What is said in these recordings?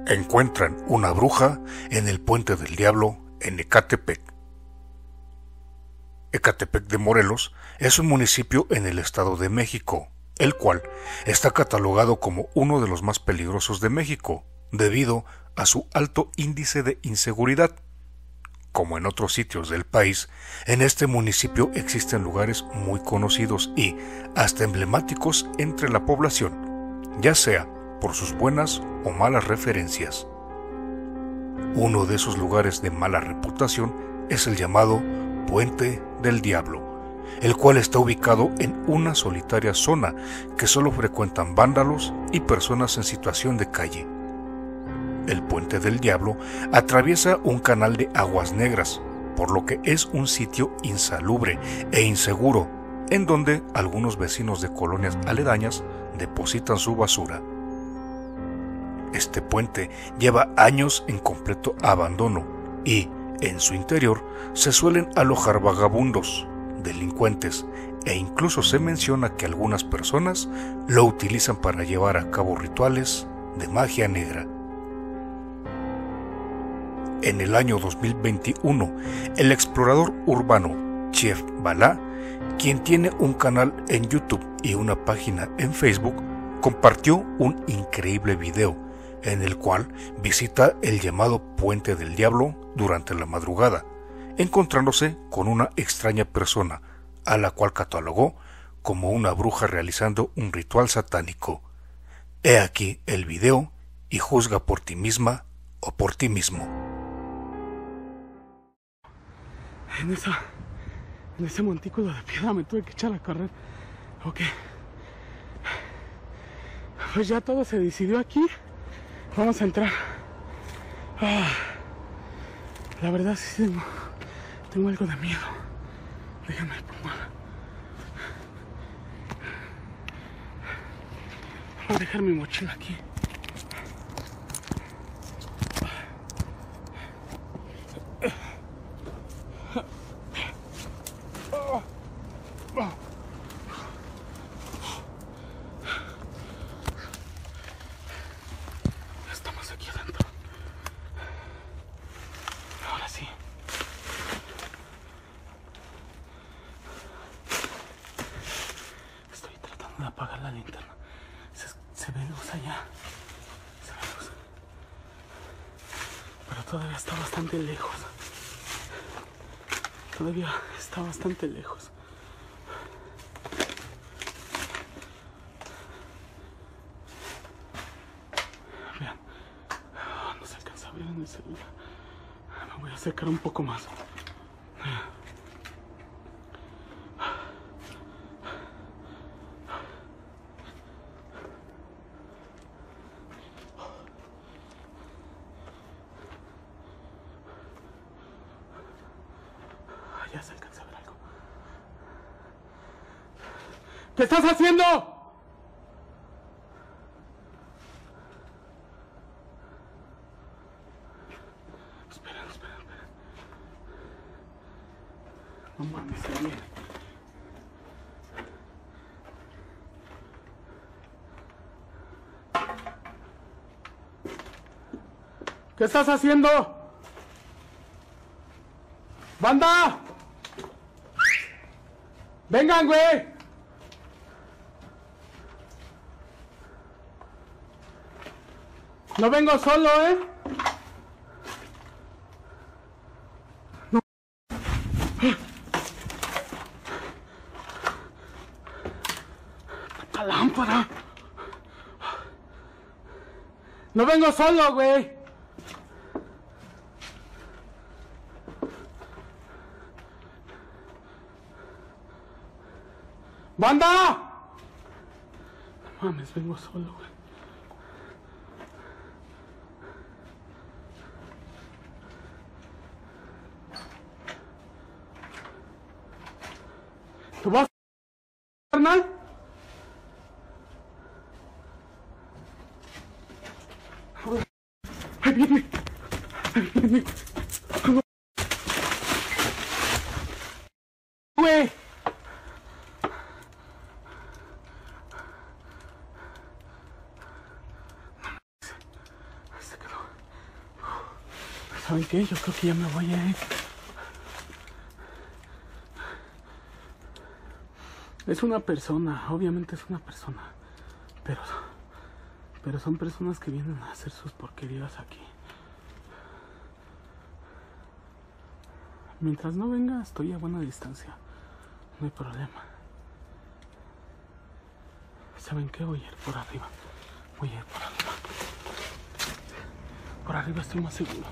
Encuentran una bruja en el Puente del Diablo en Ecatepec. Ecatepec de Morelos es un municipio en el Estado de México, el cual está catalogado como uno de los más peligrosos de México, debido a su alto índice de inseguridad. Como en otros sitios del país, en este municipio existen lugares muy conocidos y hasta emblemáticos entre la población, ya sea por sus buenas o malas referencias. Uno de esos lugares de mala reputación es el llamado Puente del Diablo, el cual está ubicado en una solitaria zona que solo frecuentan vándalos y personas en situación de calle. El Puente del Diablo atraviesa un canal de aguas negras, por lo que es un sitio insalubre e inseguro, en donde algunos vecinos de colonias aledañas depositan su basura. Este puente lleva años en completo abandono y, en su interior, se suelen alojar vagabundos, delincuentes e incluso se menciona que algunas personas lo utilizan para llevar a cabo rituales de magia negra. En el año 2021, el explorador urbano Chef Balá, quien tiene un canal en YouTube y una página en Facebook, compartió un increíble video en el cual visita el llamado Puente del Diablo durante la madrugada, encontrándose con una extraña persona, a la cual catalogó como una bruja realizando un ritual satánico. He aquí el video y juzga por ti misma o por ti mismo. En ese montículo de piedra me tuve que echar a correr. Ok. Pues ya todo se decidió aquí. Vamos a entrar. La verdad sí tengo algo de miedo. Déjame pongo. Voy a dejar mi mochila aquí. Estamos aquí adentro. Ahora sí. Estoy tratando de apagar la linterna. Se ve luz allá. Se ve luz. Pero todavía está bastante lejos. Todavía está bastante lejos. Vean. No se alcanza a ver en el celular. Me voy a acercar un poco más. Ya se alcanza a ver algo. ¿Qué estás haciendo? Espera. No mames, se viene. ¿Qué estás haciendo? ¡Banda! ¡Vengan, güey! No vengo solo, ¿eh? No. ¡Puta lámpara! No vengo solo, güey. ¡Banda! No mames, vengo solo, güey. ¿Tú vas, carnal? ¡Ahí viene! ¡Ahí viene! ¡Güey! Se quedó. ¿Saben qué? Yo creo que ya me voy a ir. Es una persona, obviamente es una persona. Pero son personas que vienen a hacer sus porquerías aquí. Mientras no venga, estoy a buena distancia. No hay problema. ¿Saben qué? Voy a ir por arriba. Voy a ir por arriba. Por arriba estoy más seguro.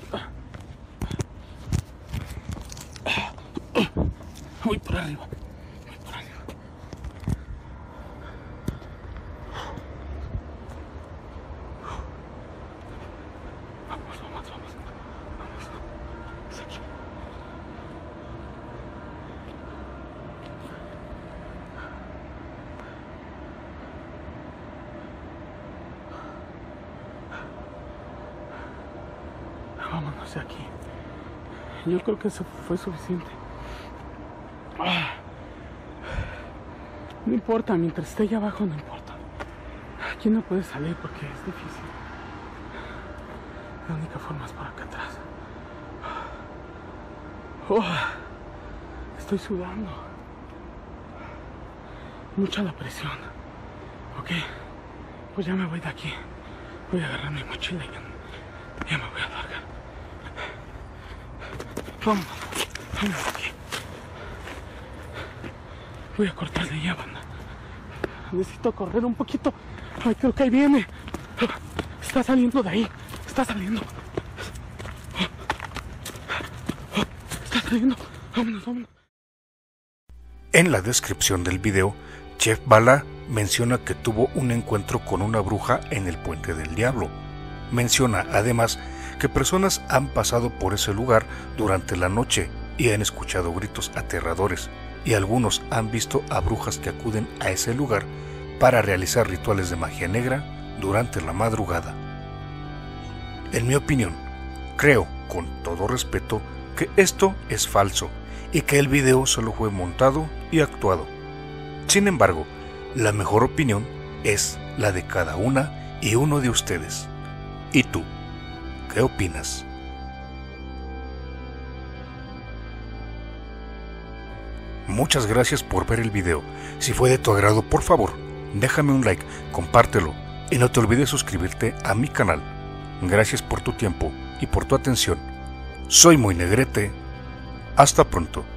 Voy por arriba. Voy por arriba. Vamos. Es aquí. Vámonos de aquí. Yo creo que eso fue suficiente. No importa, mientras esté allá abajo no importa. Aquí no puede salir porque es difícil. La única forma es por acá atrás. Estoy sudando. Mucha la presión. Ok, pues ya me voy de aquí. Voy a agarrar mi mochila y ya me voy a largar. Vamos aquí. Voy a cortar de allá, banda. Necesito correr un poquito. Ay, creo que ahí viene. Está saliendo de ahí. Está saliendo. Vámonos. En la descripción del video, Chef Bala menciona que tuvo un encuentro con una bruja en el Puente del Diablo. Menciona además que personas han pasado por ese lugar durante la noche y han escuchado gritos aterradores, y algunos han visto a brujas que acuden a ese lugar para realizar rituales de magia negra durante la madrugada. En mi opinión, creo, con todo respeto, que esto es falso y que el video solo fue montado y actuado. Sin embargo, la mejor opinión es la de cada una y uno de ustedes. ¿Y tú? ¿Qué opinas? Muchas gracias por ver el video. Si fue de tu agrado, por favor, déjame un like, compártelo y no te olvides suscribirte a mi canal. Gracias por tu tiempo y por tu atención. Soy Muy Negrete. Hasta pronto.